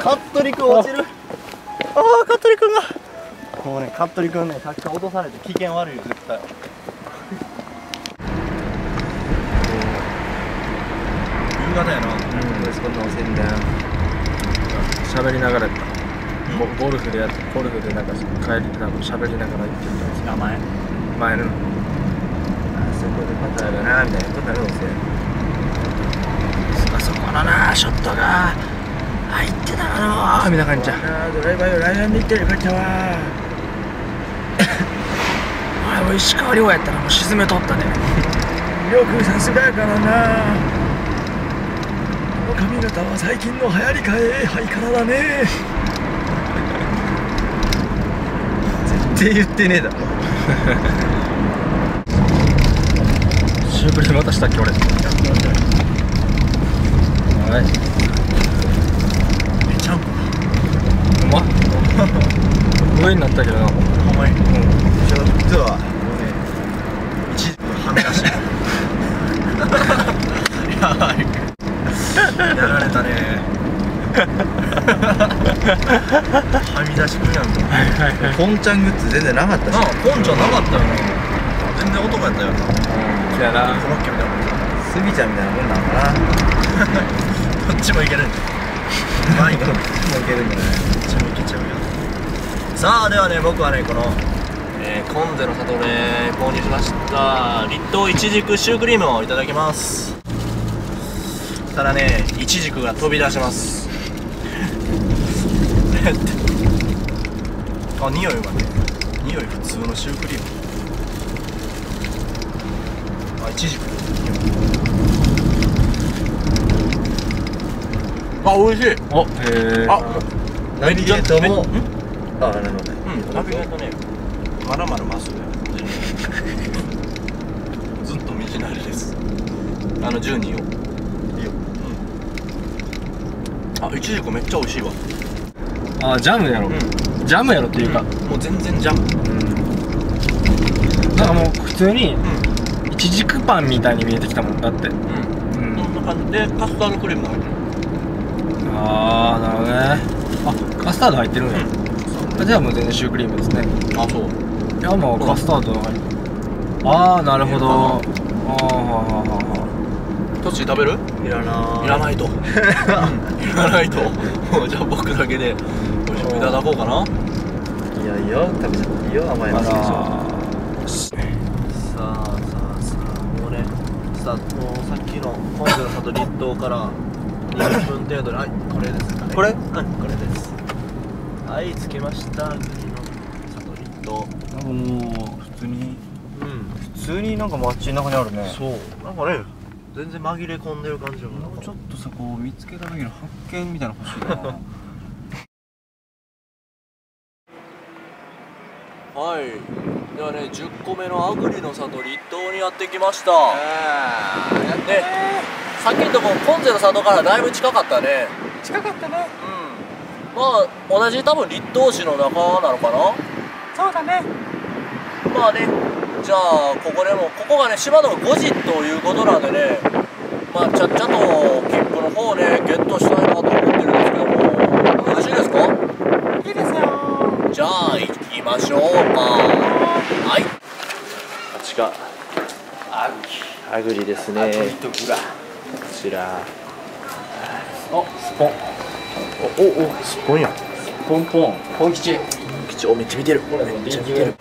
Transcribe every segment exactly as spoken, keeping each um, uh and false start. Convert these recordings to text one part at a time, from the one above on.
服部君落ちる。ああ、服部君がもうね、服部君ね、さっきから落とされて機嫌悪いよ、絶対。夕方やな。うん、どうしこんなおせんだよ。 喋りながらやった。ゴルフでやって、ゴルフでなんか帰りでなんか喋りながら行ってるんですよ。 前前の。あそこでパターだな、みたいなことなるんですよ。 あそこのな、ショットが入ってたかなみたいな感じじゃん。 ドライバーよ、ライアンで行ってるバッターは。 あれも石川遼やったらもう沈めとったね。 よくさすがやからな。この髪型は最近の流行りかえ、ハイカラだね。絶対言ってねえだろ。 シュークリーム渡したっけ俺。はい。 めちゃんこ。 うまっ。上になったけどな。 ほんまに。うん。ちょっとはもうね、一時はみ出し。やばい。やられたね。はみ出しくんやんか。ポンちゃんグッズ全然なかったし。ああ、ポンちゃんなかったよな。全然男やったよな。 そうやな。 コロッケみたいなもん。スギちゃんみたいなもんなんかな。どっちもいけるんだよ。マイクどっちもいけるんだよね。どっちもいけちゃうよ。さあ、ではね、僕はね、この、えー、コンゼの里で購入しました立冬いちじくシュークリームをいただきます。ただね、いちじくが飛び出します。あ、匂いがね、匂い普通のシュークリーム。あ、いちじく。あ、美味しい。 お、へえ。 あ、ナビゲートも。 あ、 なるほどね。うん、ナビゲートね。まだまだまっすぐや。ずっと道なりです。あのじゅうにを。いいよ。うん。あ、いちじくめっちゃ美味しいわ。 あ、ジャムやろ。 うん。 ジャムやろっていうか。 もう全然ジャム。 なんかもう普通に。いちじくパンみたいに見えてきたもんだって。うん。 こんな感じでカスタードクリームも入ってる。 ああ、なるほどね。あ、カスタード入ってるんや。あ、じゃあもう全然シュークリームですね。 あ、そう。 いや、もうカスタード入る。ああ、なるほど。ああ、はあはトッチー食べる？いらない。いらないと。いらないと。じゃあ僕だけで美味しくいただこうかな。いやいや、食べちゃっていいよ、甘いの好きでしょ。さあさあさあ、もうね、さもうさっきのコンゼの里立冬からにじゅっぷん程度で、はい、これですかね。これ？うん、これです。はい、着きました。国の里立冬。 あ。もう普通に。 うん、 普通になんか街中にあるね。 そう。なんかね、全然紛れ込んでる感じだから。 ちょっとさ、こう見つけた時の発見みたいなの欲しいな。 はい。ではね、じゅっこめのアグリの里立冬にやってきました。ね、さっきのとこコンゼの里からだいぶ近かったね。 近かったね。 うん。まあ同じ多分立冬市の中なのかな。 そうだね。 まあね、じゃあここでもここがね島のごじということなんでね、まあちゃっちゃと切符の方ねゲットしたいなと思ってるんですけども、よろしいですか？ いいですよ。 じゃあ行きましょうか。はい。あっちがアグリ。アグリですね。こちら。 お、スポン。 おおお、スポンや。 ポンポン。ポン吉。 ポン吉、お、めっちゃ見てる。めっちゃ見てる。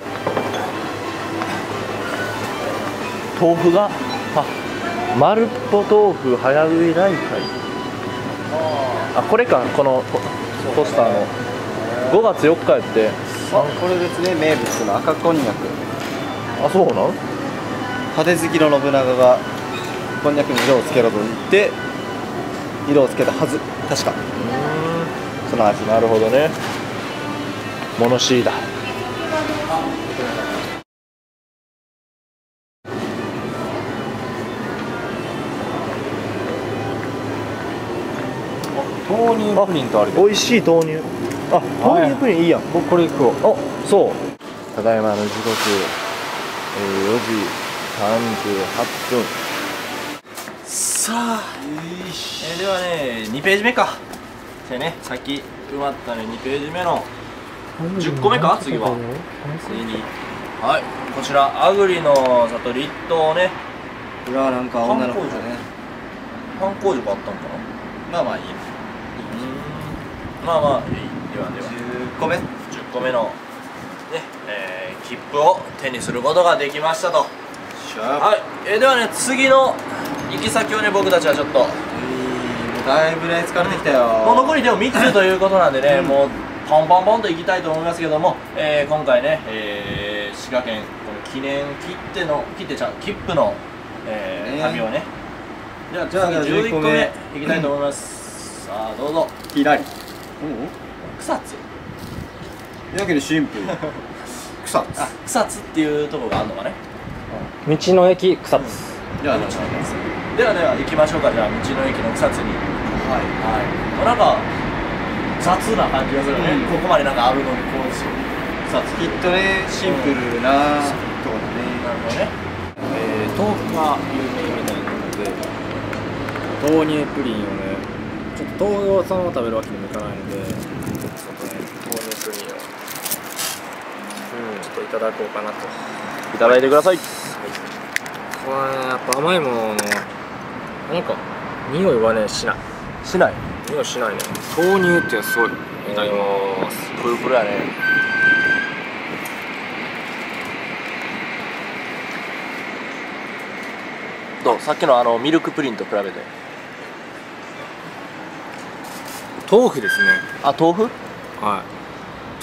豆腐が、あ、丸っぽ豆腐早食いライ会。あ、これか、このポ、ポスターの。ごがつよっかやって。 あ、これですね、名物の赤こんにゃく。 あ、そうなん？ 派手好きの信長がこんにゃくに色をつけろと言って色をつけたはず、確か。うーん、その味。 なるほどね。物知りだ。 豆乳プリンとある。 美味しい豆乳。あ、豆乳プリンいいやん。 僕これ行くわ。 お、そう。ただいまの時刻、えー、よじさんじゅうはっぷん。さあ、えー、ではね、にページ目か。 でね、さっき埋まったねにページ目のじゅっこめか。次は次に、はい、こちらアグリの里立冬ね。 裏はなんか女の子だね。 観光塾あったんかな。 まあまあいいや。 まあまあいい。ではではじゅっこめじゅっこめのね、えー、切符を手にすることができましたと。はい、えー、ではね、次の行き先をね、僕たちはちょっと、 もうだいぶね疲れてきたよ。 もう残りでもみっつということなんでね、うん、もうポンポンポンと行きたいと思いますけども、えー、今回ね、えー、滋賀県この記念切手の切手ちゃん切符の、えーね、旅をね、じゃあ次じゅういっこめ行きたいと思います。さあどうぞ。 ひらり草津。 やけどシンプル。草津。 あ、草津っていうところがあるのかね。 道の駅草津。 じゃあではでは行きましょうか。じゃあ道の駅の草津に。はいはい。なんか雑な感じがするね。ここまでなんかあるのにこう草津。きっとねシンプルなとこだね。 なるほどね。 えー、豆腐が有名みたいなので、豆乳プリンをね、ちょっと豆腐をそのまま食べるわけにもいかないので、ちょっとね豆乳プリンを、うん、ちょっといただこうかなと。 いただいてください。 これね、やっぱ甘いもののなんか匂いはねしない。 しない。 匂いしないね。豆乳ってすごい。いただきます。 プルプルやね。どう？さっきのあのミルクプリンと比べて。 豆腐ですね。 あ、豆腐？ はい。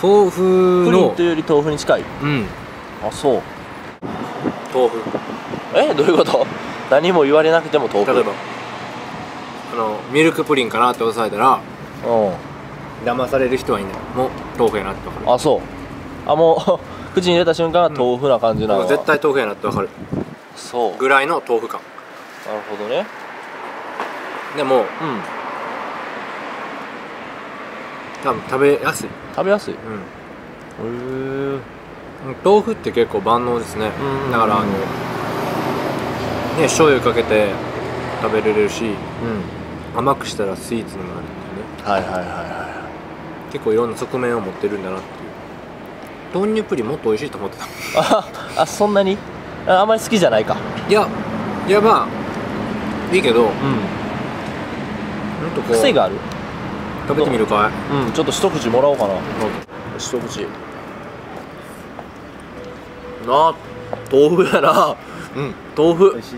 豆腐のプリンというより豆腐に近い。 うん。 あ、そう。 豆腐。 え、どういうこと？何も言われなくても豆腐。 例えばあのミルクプリンかなって押さえたら、 うん、 騙される人はいない。もう豆腐やなって分かる。 あ、そう。あ、もう口に入れた瞬間は豆腐な感じなの、 うん、絶対豆腐やなって分かる。 そうぐらいの豆腐感。 なるほどね。 でも、 うん、 多分食べやすい。 食べやすい。 うん、 へえ。 豆腐って結構万能ですね。 うん、 だからあのね、醤油かけて食べれるし、うん、甘くしたらスイーツにもなるんでね。 はいはいはいはい。 結構いろんな側面を持ってるんだなっていう。豆乳プリンもっと美味しいと思ってた。 ああ、そんなに あ, あんまり好きじゃないか。 いやいや、まあいいけど、うん、 癖がある。 食べてみるかい。うん、ちょっと一口もらおうかな。一口。な、豆腐やな。うん、豆腐。美味しい。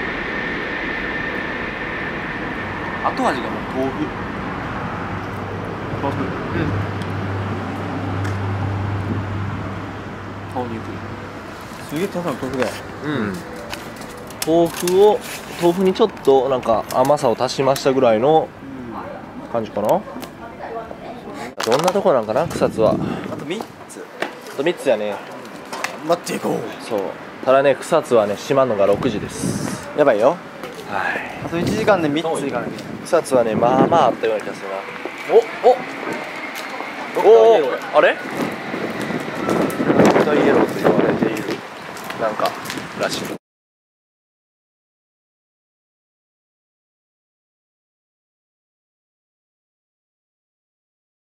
後味がもう豆腐。豆腐。うん。豆乳プリン。 すげえただの豆腐だよ。 うん。豆腐を豆腐にちょっとなんか甘さを足しましたぐらいの感じかな。どんなとこなんかな、草津は。 あとみっつ。 あとみっつやね。 待っていこう。 そう。ただね、草津はね閉まるのがろくじです。 やばいよ。 はい。 あといちじかんでみっつ行かなきゃ。 草津はね、まあまああったような気がするな。おおおお、あれ？ドクターイエローと言われているなんからしい。